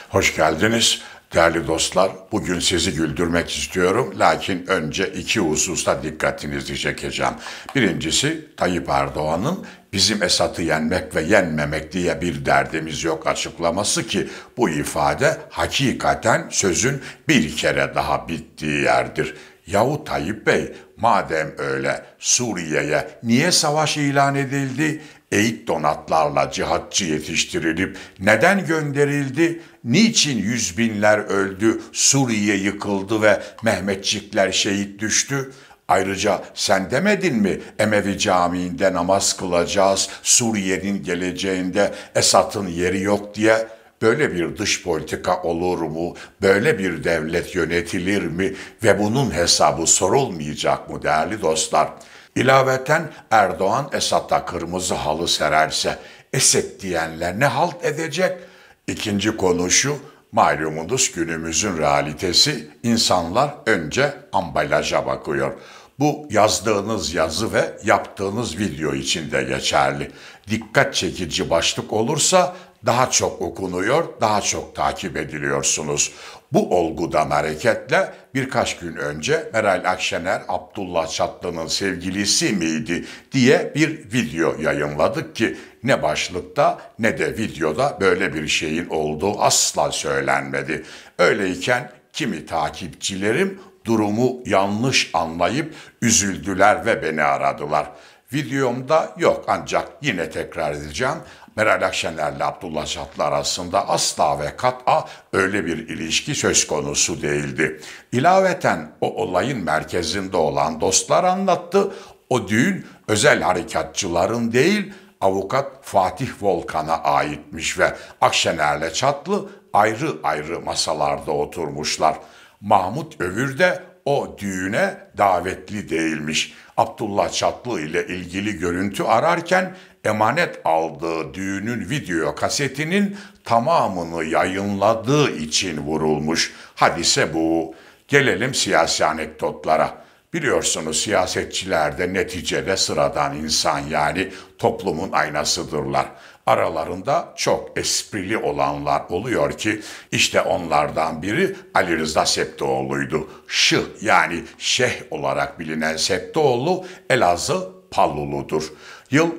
Hoş geldiniz değerli dostlar. Bugün sizi güldürmek istiyorum. Lakin önce iki hususta dikkatinizi çekeceğim. Birincisi Tayyip Erdoğan'ın bizim Esad'ı yenmek ve yenmemek diye bir derdimiz yok açıklaması ki bu ifade hakikaten sözün bir kere daha bittiği yerdir. Yahu Tayyip Bey, madem öyle Suriye'ye niye savaş ilan edildi? Eğit donatlarla cihatçı yetiştirilip neden gönderildi? Niçin yüz binler öldü, Suriye yıkıldı ve Mehmetçikler şehit düştü? Ayrıca sen demedin mi Emevi Camii'nde namaz kılacağız, Suriye'nin geleceğinde Esad'ın yeri yok diye? Böyle bir dış politika olur mu? Böyle bir devlet yönetilir mi? Ve bunun hesabı sorulmayacak mı değerli dostlar? İlaveten Erdoğan Esad'a kırmızı halı sererse Esed diyenler ne halt edecek? İkinci konu şu, malumunuz günümüzün realitesi insanlar önce ambalaja bakıyor. Bu yazdığınız yazı ve yaptığınız video için de geçerli. Dikkat çekici başlık olursa daha çok okunuyor, daha çok takip ediliyorsunuz. Bu olgudan hareketle birkaç gün önce Meral Akşener Abdullah Çatlı'nın sevgilisi miydi diye bir video yayınladık ki ne başlıkta ne de videoda böyle bir şeyin olduğu asla söylenmedi. Öyleyken kimi takipçilerim durumu yanlış anlayıp üzüldüler ve beni aradılar. Videomda yok ancak yine tekrar edeceğim. Meral Akşener'le Abdullah Çatlı arasında asla ve kat'a öyle bir ilişki söz konusu değildi. İlaveten o olayın merkezinde olan dostlar anlattı. O düğün özel harekatçıların değil, avukat Fatih Volkan'a aitmiş ve Akşener'le Çatlı ayrı ayrı masalarda oturmuşlar. Mahmut Övür de o düğüne davetli değilmiş. Abdullah Çatlı ile ilgili görüntü ararken emanet aldığı düğünün video kasetinin tamamını yayınladığı için vurulmuş. Hadise bu. Gelelim siyasi anekdotlara. Biliyorsunuz siyasetçiler de neticede sıradan insan yani toplumun aynasıdırlar. Aralarında çok esprili olanlar oluyor ki işte onlardan biri Ali Rıza Septoğlu'ydu. Şıh yani şeyh olarak bilinen Septoğlu Elazığ Palluludur. Yıl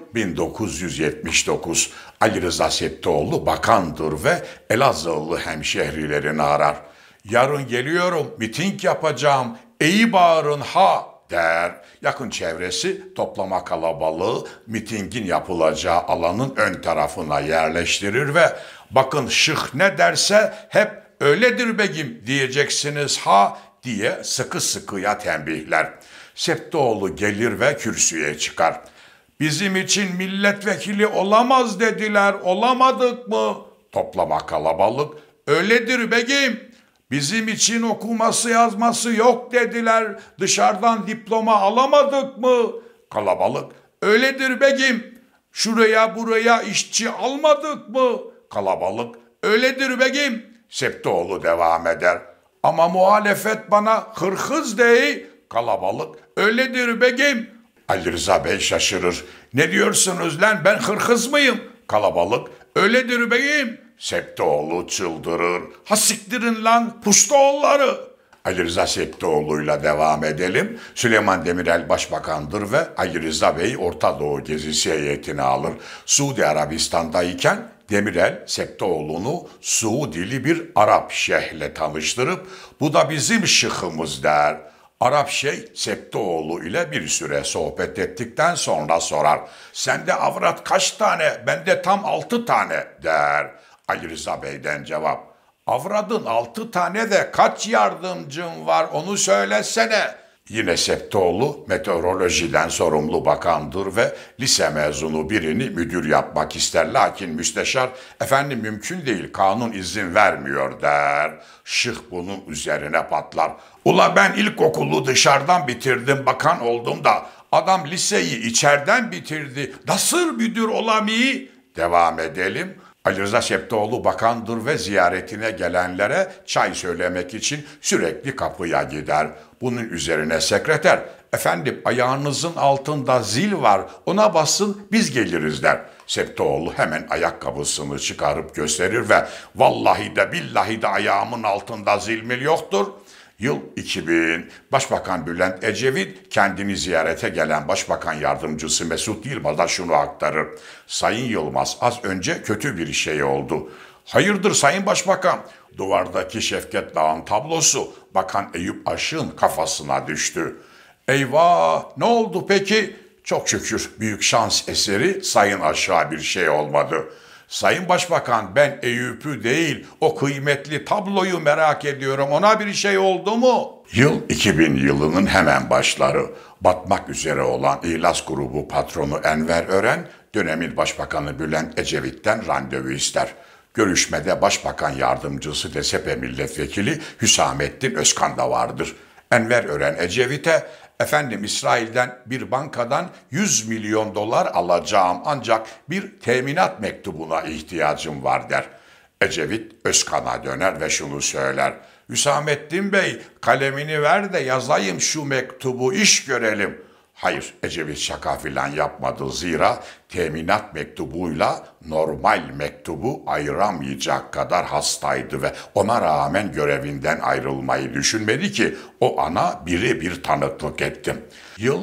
1979. Ali Rıza Septoğlu bakandır ve Elazığlı hemşehrilerini arar. Yarın geliyorum, miting yapacağım, iyi bağırın ha der. Yakın çevresi toplama kalabalığı mitingin yapılacağı alanın ön tarafına yerleştirir ve bakın şıh ne derse hep öyledir begim diyeceksiniz ha diye sıkı sıkıya tembihler. Septoğlu gelir ve kürsüye çıkar. Bizim için milletvekili olamaz dediler, olamadık mı? Toplama kalabalık, öyledir begim. Bizim için okuması yazması yok dediler, dışarıdan diploma alamadık mı? Kalabalık, öyledir begim. Şuraya buraya işçi almadık mı? Kalabalık, öyledir begim. Septoğlu devam eder. Ama muhalefet bana hırhız dey. Kalabalık, öyledir begim. Ali Rıza Bey şaşırır. Ne diyorsunuz lan, ben hırhız mıyım? Kalabalık, öyledir beyim. Septoğlu çıldırır. Ha siktirin lan puştoğulları. Ali Rıza Septoğlu'yla devam edelim. Süleyman Demirel başbakandır ve Ali Rıza Bey Orta Doğu gezisi heyetini alır. Suudi Arabistan'dayken Demirel Septoğlu'nu Suudili bir Arap şeyhle tanıştırıp bu da bizim şıhımız der. Arap Şeyh Septoğlu ile bir süre sohbet ettikten sonra sorar. Sende avrat kaç tane? Bende tam 6 tane der. Ali Rıza Bey'den cevap. Avradın 6 tane de kaç yardımcın var onu söylesene. Yine Septoğlu meteorolojiden sorumlu bakandır ve lise mezunu birini müdür yapmak ister. Lakin müsteşar efendim mümkün değil kanun izin vermiyor der. Şıh bunun üzerine patlar. Ula ben ilkokulu dışarıdan bitirdim bakan oldum da adam liseyi içeriden bitirdi. Nasıl müdür olamayı? Devam edelim. Ali Rıza Septoğlu bakandır ve ziyaretine gelenlere çay söylemek için sürekli kapıya gider. Bunun üzerine sekreter, efendim ayağınızın altında zil var ona basın biz geliriz der. Septoğlu hemen ayakkabısını çıkarıp gösterir ve vallahi de billahi de ayağımın altında zilmil yoktur. Yıl 2000. Başbakan Bülent Ecevit kendini ziyarete gelen Başbakan Yardımcısı Mesut Yılmaz'a şunu aktarır. Sayın Yılmaz, az önce kötü bir şey oldu. Hayırdır Sayın Başbakan? Duvardaki Şevket Dağ'ın tablosu Bakan Eyüp Aşık'ın kafasına düştü. Eyvah, ne oldu peki? Çok şükür büyük şans eseri Sayın Aşık'a bir şey olmadı. Sayın Başbakan, ben Eyüp'ü değil o kıymetli tabloyu merak ediyorum. Ona bir şey oldu mu? Yıl 2000 yılının hemen başları. Batmak üzere olan İhlas Grubu patronu Enver Ören, dönemin Başbakanı Bülent Ecevit'ten randevu ister. Görüşmede Başbakan Yardımcısı DSP Milletvekili Hüsamettin Özkan da vardır. Enver Ören Ecevit'e, efendim İsrail'den bir bankadan 100 milyon dolar alacağım ancak bir teminat mektubuna ihtiyacım var der. Ecevit Özkan'a döner ve şunu söyler. Hüsamettin Bey, kalemini ver de yazayım şu mektubu, iş görelim. Hayır, Ecevit şaka filan yapmadı, zira teminat mektubuyla normal mektubu ayıramayacak kadar hastaydı ve ona rağmen görevinden ayrılmayı düşünmedi ki o ana birebir tanıklık ettim. Yıl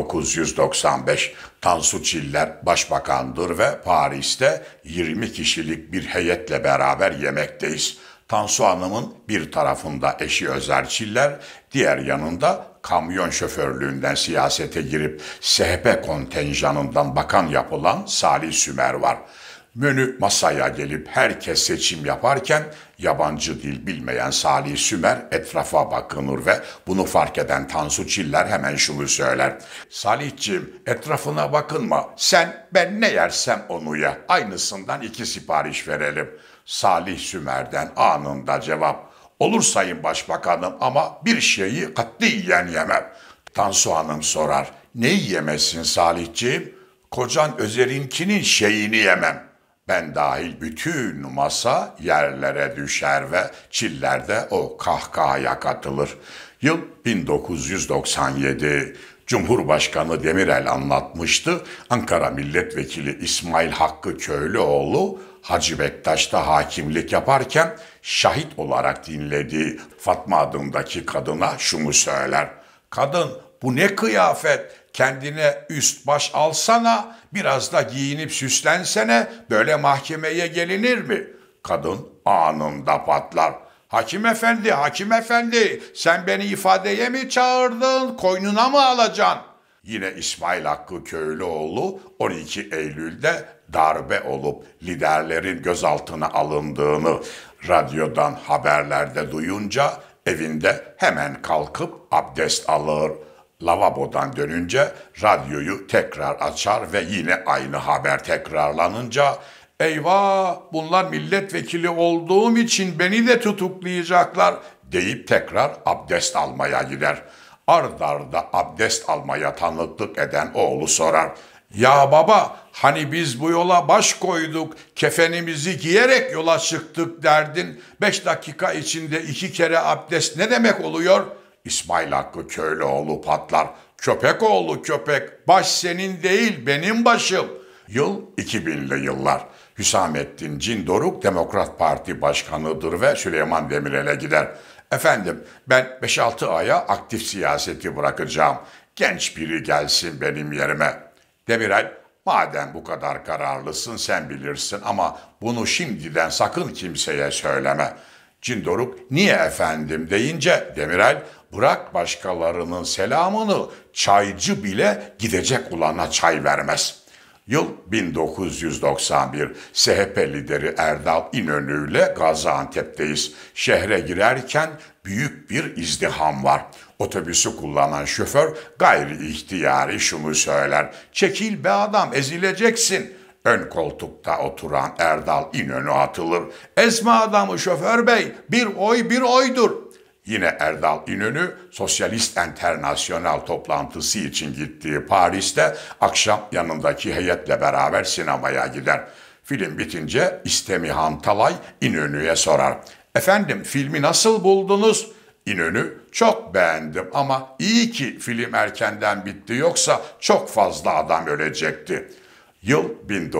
1995. Tansu Çiller başbakandır ve Paris'te 20 kişilik bir heyetle beraber yemekteyiz. Tansu Hanım'ın bir tarafında eşi Özer Çiller, diğer yanında kamyon şoförlüğünden siyasete girip SHP kontenjanından bakan yapılan Salih Sümer var. Menü masaya gelip herkes seçim yaparken yabancı dil bilmeyen Salih Sümer etrafa bakınır ve bunu fark eden Tansu Çiller hemen şunu söyler. Salihciğim, etrafına bakınma, ben ne yersem onu ye, aynısından 2 sipariş verelim. Salih Sümer'den anında cevap. Olur Sayın Başbakanım ama bir şeyi katiyen yemem. Tansu Hanım sorar. Neyi yemezsin Salihciğim? Kocan Özer'inkinin şeyini yemem. Ben dahil bütün masa yerlere düşer ve Çiller'de o kahkahaya katılır. Yıl 1997. Cumhurbaşkanı Demirel anlatmıştı. Ankara Milletvekili İsmail Hakkı Köylüoğlu Hacı Bektaş'ta hakimlik yaparken şahit olarak dinlediği Fatma adındaki kadına şunu söyler. Kadın, bu ne kıyafet? Kendine üst baş alsana, biraz da giyinip süslensene, böyle mahkemeye gelinir mi? Kadın anında patlar. Hakim efendi, sen beni ifadeye mi çağırdın, koynuna mı alacaksın? Yine İsmail Hakkı Köylüoğlu 12 Eylül'de darbe olup liderlerin gözaltına alındığını radyodan haberlerde duyunca evinde hemen kalkıp abdest alır. Lavabodan dönünce radyoyu tekrar açar ve yine aynı haber tekrarlanınca eyvah bunlar milletvekili olduğum için beni de tutuklayacaklar deyip tekrar abdest almaya gider. Ard arda abdest almaya tanıklık eden oğlu sorar. Ya baba, hani biz bu yola baş koyduk, kefenimizi giyerek yola çıktık derdin. 5 dakika içinde 2 kere abdest ne demek oluyor? İsmail Hakkı Köylüoğlu patlar. Köpek oğlu köpek, baş senin değil benim başım. Yıl 2000'li yıllar. Hüsamettin Cindoruk Demokrat Parti Başkanı'dır ve Süleyman Demirel'e gider. Efendim, ben 5-6 aya aktif siyaseti bırakacağım. Genç biri gelsin benim yerime. Demirel, madem bu kadar kararlısın sen bilirsin ama bunu şimdiden sakın kimseye söyleme. Cindoruk, niye efendim deyince Demirel, bırak başkalarının selamını, çaycı bile gidecek olana çay vermez. Yıl 1991. SHP lideri Erdal İnönü ile Gaziantep'teyiz. Şehre girerken büyük bir izdiham var. Otobüsü kullanan şoför gayri ihtiyari şunu söyler. Çekil be adam, ezileceksin. Ön koltukta oturan Erdal İnönü atılır. Ezme adamı şoför bey, bir oy bir oydur. Yine Erdal İnönü Sosyalist Enternasyonal toplantısı için gittiği Paris'te akşam yanındaki heyetle beraber sinemaya gider. Film bitince İstemihan Talay İnönü'ye sorar. Efendim filmi nasıl buldunuz? İnönü, çok beğendim ama iyi ki film erkenden bitti yoksa çok fazla adam ölecekti. Yıl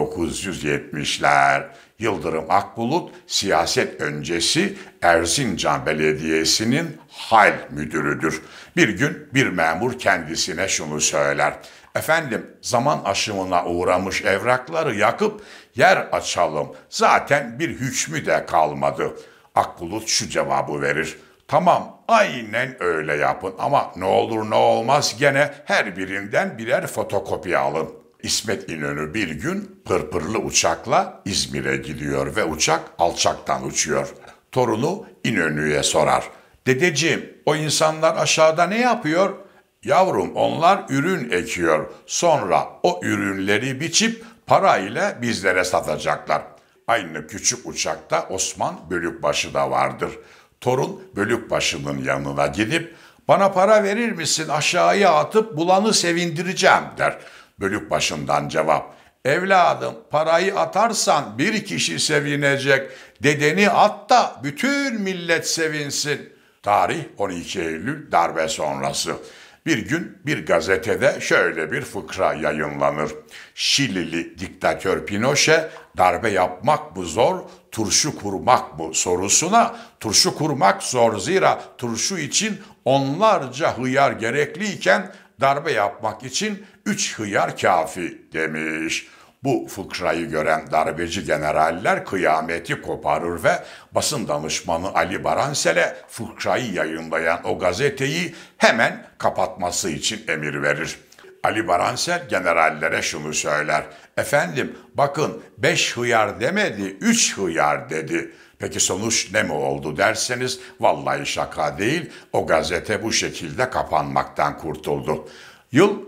1970'ler. Yıldırım Akbulut siyaset öncesi Erzincan Belediyesi'nin hal müdürüdür. Bir gün bir memur kendisine şunu söyler. Efendim, zaman aşımına uğramış evrakları yakıp yer açalım. Zaten bir hükmü de kalmadı. Akbulut şu cevabı verir. Tamam, aynen öyle yapın ama ne olur ne olmaz gene her birinden birer fotokopi alın. İsmet İnönü bir gün pırpırlı uçakla İzmir'e gidiyor ve uçak alçaktan uçuyor. Torunu İnönü'ye sorar. Dedeciğim, o insanlar aşağıda ne yapıyor? Yavrum, onlar ürün ekiyor. Sonra o ürünleri biçip parayla bizlere satacaklar. Aynı küçük uçakta Osman Bölükbaşı da vardır. Torun Bölükbaşı'nın yanına gidip bana para verir misin, aşağıya atıp bulanı sevindireceğim der. Bölükbaşı'ndan cevap. Evladım, parayı atarsan bir kişi sevinecek. Dedeni at da bütün millet sevinsin. Tarih 12 Eylül darbe sonrası. Bir gün bir gazetede şöyle bir fıkra yayınlanır. Şilili diktatör Pinochet darbe yapmak mı zor, turşu kurmak mı sorusuna turşu kurmak zor, zira turşu için onlarca hıyar gerekliyken darbe yapmak için 3 hıyar kafi demiş. Bu fıkrayı gören darbeci generaller kıyameti koparır ve basın danışmanı Ali Baransel'e fıkrayı yayınlayan o gazeteyi hemen kapatması için emir verir. Ali Baransel generallere şunu söyler. Efendim, bakın 5 hıyar demedi, 3 hıyar dedi. Peki sonuç ne mi oldu derseniz, vallahi şaka değil, o gazete bu şekilde kapanmaktan kurtuldu. Yıl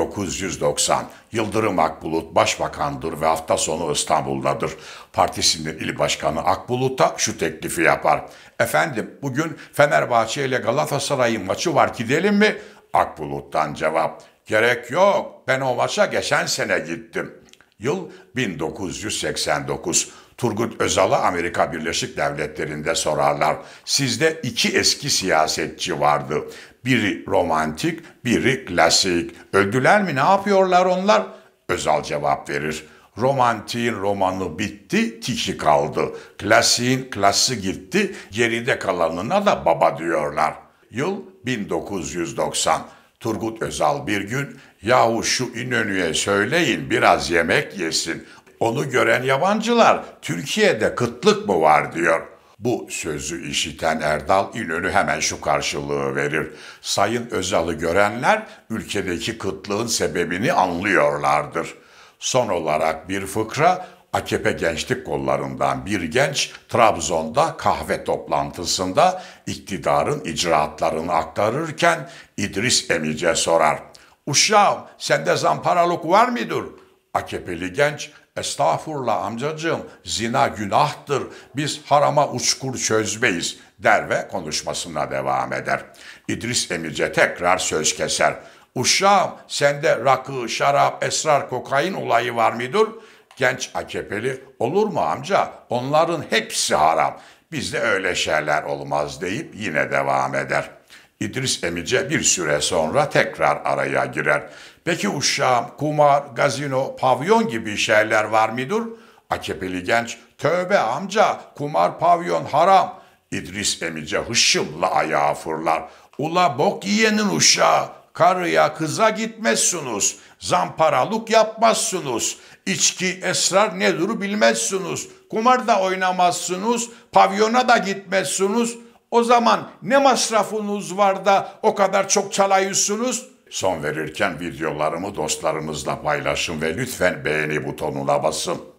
1990. Yıldırım Akbulut başbakandır ve hafta sonu İstanbul'dadır. Partisinin il başkanı Akbulut'a şu teklifi yapar. Efendim, bugün Fenerbahçe ile Galatasaray'ın maçı var, gidelim mi? Akbulut'tan cevap. Gerek yok, ben o maça geçen sene gittim. Yıl 1989. Turgut Özal'a Amerika Birleşik Devletleri'nde sorarlar. Sizde 2 eski siyasetçi vardı. Biri romantik, biri klasik. Öldüler mi, ne yapıyorlar onlar? Özal cevap verir. Romantiğin romanı bitti, tiki kaldı. Klasiğin klası gitti, geride kalanına da baba diyorlar. Yıl 1990. Turgut Özal bir gün, yahu şu İnönü'ye söyleyin biraz yemek yesin. Onu gören yabancılar Türkiye'de kıtlık mı var diyor. Bu sözü işiten Erdal İnönü hemen şu karşılığı verir. Sayın Özal'ı görenler ülkedeki kıtlığın sebebini anlıyorlardır. Son olarak bir fıkra, AKP gençlik kollarından bir genç Trabzon'da kahve toplantısında iktidarın icraatlarını aktarırken İdris Emice sorar. Uşağım, sende zamparalık var mıdır? AKP'li genç, estağfurullah amcacığım, zina günahtır, biz harama uçkur çözmeyiz der ve konuşmasına devam eder. İdris Emice tekrar söz keser. Uşağım, sende rakı, şarap, esrar, kokain olayı var mıdır? Genç AKP'li, olur mu amca, onların hepsi haram, bizde öyle şeyler olmaz deyip yine devam eder. İdris Emice bir süre sonra tekrar araya girer. Peki uşağım, kumar, gazino, pavyon gibi şeyler var mıdır? AKP'li genç, tövbe amca, kumar, pavyon haram. İdris Emice hışımla ayağa fırlar. Ula bok yiyenin uşağı, karıya kıza gitmezsiniz, zamparalık yapmazsınız, içki, esrar nedir bilmezsiniz, kumar da oynamazsınız, pavyona da gitmezsiniz. O zaman ne masrafınız var da o kadar çok çalıyorsunuz? Son verirken videolarımı dostlarımızla paylaşın ve lütfen beğeni butonuna basın.